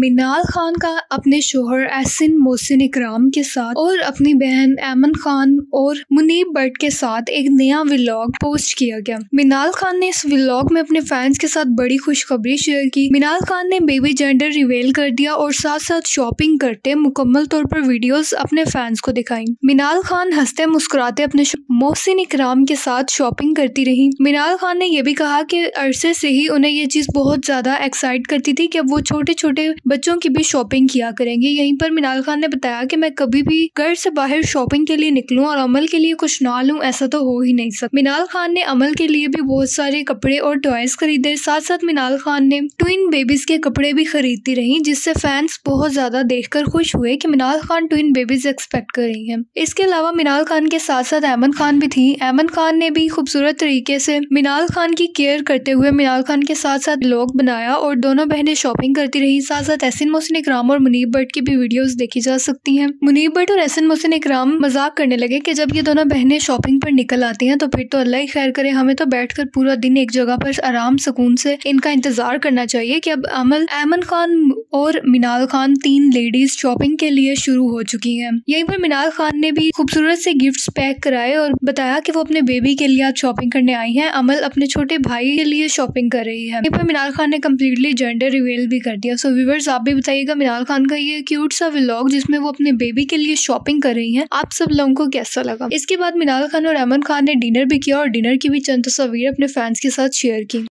मिनाल खान का अपने शोहर एहसन मोहसिन इकराम के साथ और अपनी बहन ऐमन खान और मुनीब भट्ट के साथ एक नया व्लॉग पोस्ट किया गया। मिनाल खान ने इस व्लॉग में अपने फैंस के साथ बड़ी खुशखबरी शेयर की। मिनाल खान ने बेबी जेंडर रिवील कर दिया और साथ साथ शॉपिंग करते मुकम्मल तौर पर वीडियोस अपने फैंस को दिखाई। मिनाल खान हंसते मुस्कुराते अपने मोहसिन इकराम के साथ शॉपिंग करती रही। मिनाल खान ने यह भी कहा कि अरसे से ही उन्हें ये चीज बहुत ज्यादा एक्साइट करती थी कि वो छोटे छोटे बच्चों की भी शॉपिंग किया करेंगे। यहीं पर मिनाल खान ने बताया कि मैं कभी भी घर से बाहर शॉपिंग के लिए निकलूं और अमल के लिए कुछ ना लूं, ऐसा तो हो ही नहीं सकता। मिनाल खान ने अमल के लिए भी बहुत सारे कपड़े और टॉयज खरीदे। साथ साथ मिनाल खान ने ट्विन बेबीज के कपड़े भी खरीदती रही, जिससे फैंस बहुत ज्यादा देखकर खुश हुए कि Minal Khan twin babies expect कर रही है। इसके अलावा मिनाल खान के साथ साथ ऐमन खान भी थी। ऐमन खान ने भी खूबसूरत तरीके से मिनाल खान की केयर करते हुए मिनाल खान के साथ साथ व्लॉग बनाया और दोनों बहनें शॉपिंग करती रही। साथ साथ एहसन मोहसिन इकराम और मुनीब भट्ट की भी वीडियोस देखी जा सकती हैं। मुनीब भट्ट और एहसन मोहसिन इकराम मजाक करने लगे कि जब ये दोनों बहनें शॉपिंग पर निकल आती हैं तो फिर तो अल्लाह ही खैर करे, हमें तो बैठकर पूरा दिन एक जगह पर आराम सुकून से इनका इंतजार करना चाहिए कि अब अमल, ऐमन खान और मिनाल खान तीन लेडीज शॉपिंग के लिए शुरू हो चुकी हैं। यहीं पर मिनाल खान ने भी खूबसूरत से गिफ्ट्स पैक कराए और बताया कि वो अपने बेबी के लिए आज शॉपिंग करने आई हैं। अमल अपने छोटे भाई के लिए शॉपिंग कर रही है। यहीं पर मिनाल खान ने कम्प्लीटली जेंडर रिवील भी कर दिया। सो व्यूअर्स, आप भी बताइएगा मिनाल खान का ये क्यूट सा व्लॉग जिसमें वो अपने बेबी के लिए शॉपिंग कर रही हैं, आप सब लोगों को कैसा लगा। इसके बाद मिनाल खान और ऐमन खान ने डिनर भी किया और डिनर की भी चंद तस्वीर अपने फैंस के साथ शेयर की।